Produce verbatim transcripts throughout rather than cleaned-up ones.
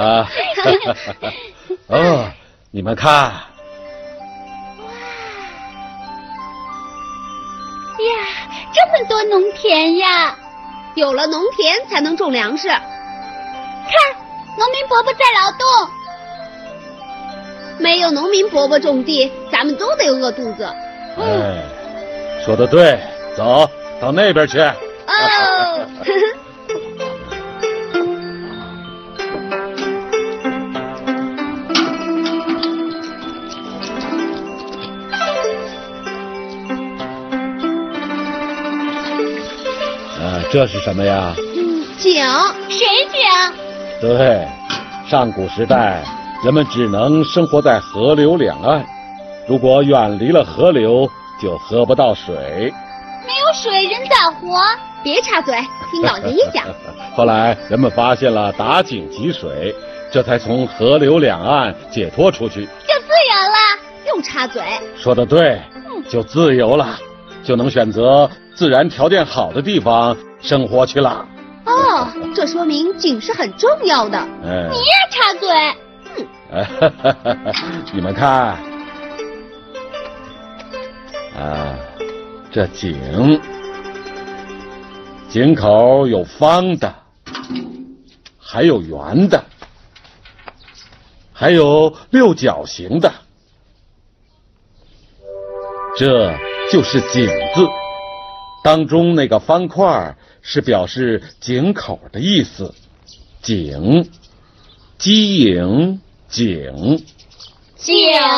啊，哦，你们看，呀， 这么多农田呀！有了农田才能种粮食。看，农民伯伯在劳动。没有农民伯伯种地，咱们都得饿肚子。 嗯、哎，说得对，走到那边去。哦。这是什么呀？ 嗯，井，水井。 对，上古时代，人们只能生活在河流两岸，如果远离了河流，就喝不到水。 没有水，人咋活？别插嘴，听老爷爷讲。 后来人们发现了打井集水，这才从河流两岸解脱出去， 就自由了。又插嘴。 说得对，就自由了，就能选择自然条件好的地方生活去了。 哦，这说明井是很重要的。 哎、 你也插嘴。 嗯，你们看，啊，这井，井口有方的，还有圆的，还有六角形的，这就是井字。当中那个方块是表示井口的意思，井，鸡营井。 井。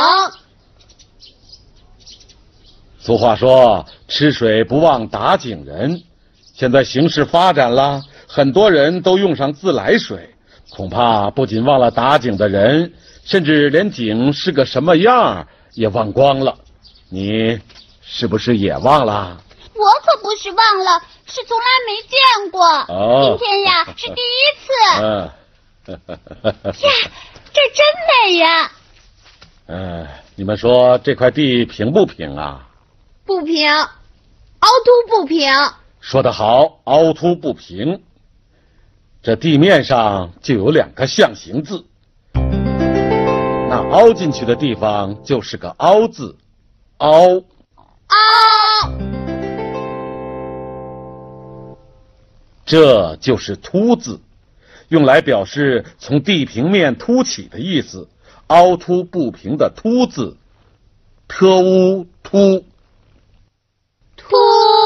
俗话说，吃水不忘打井人。现在形势发展了，很多人都用上自来水，恐怕不仅忘了打井的人，甚至连井是个什么样也忘光了。你是不是也忘了？ 我可不是忘了，是从来没见过。 哦、 今天呀是第一次。 嗯、 呀，这真美呀！ 嗯、你们说这块地平不平啊？ 不平，凹凸不平。 说得好，凹凸不平。这地面上就有两个象形字，那凹进去的地方就是个凹字，凹。 凹。 这就是凸字，用来表示从地平面凸起的意思。凹凸不平的凸字，特乌凸。 凸。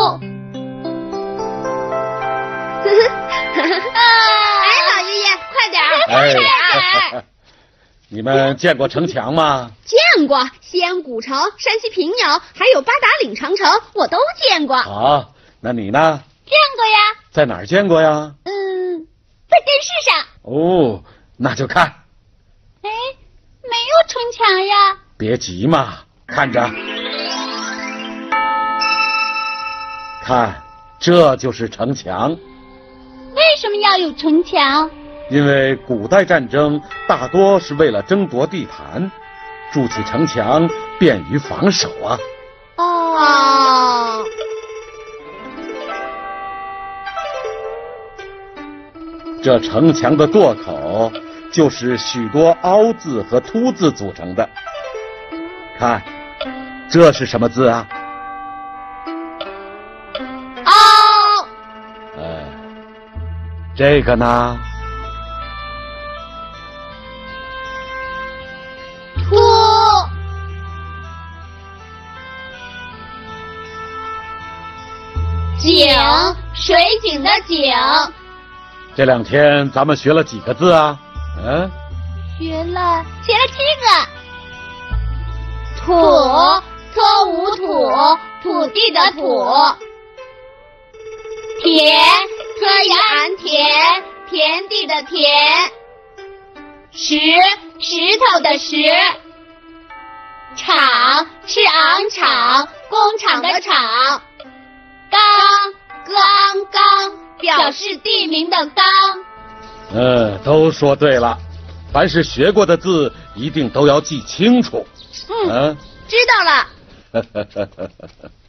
哎，老爷爷，快点，快点！ 哎、你们见过城墙吗？ 见过，西安古城、山西平遥，还有八达岭长城，我都见过。 好，那你呢？ 见过呀。 在哪儿见过呀？ 嗯，在电视上。 哦，那就看。 哎，没有城墙呀。 别急嘛，看着。看，这就是城墙。 为什么要有城墙？ 因为古代战争大多是为了争夺地盘，筑起城墙便于防守啊。 哦。 这城墙的垛口就是许多凹字和凸字组成的。看，这是什么字啊？ 凹。 哎，这个呢？ 凸。井，水井的井。 这两天咱们学了几个字啊？嗯， 学了学了七个。土，托无土，土地的土。田，科一安田，田地的田。石，石头的石。厂，是昂厂，工厂的厂。缸，缸缸，表示地名的缸。 嗯，都说对了。凡是学过的字，一定都要记清楚。 嗯，啊、知道了。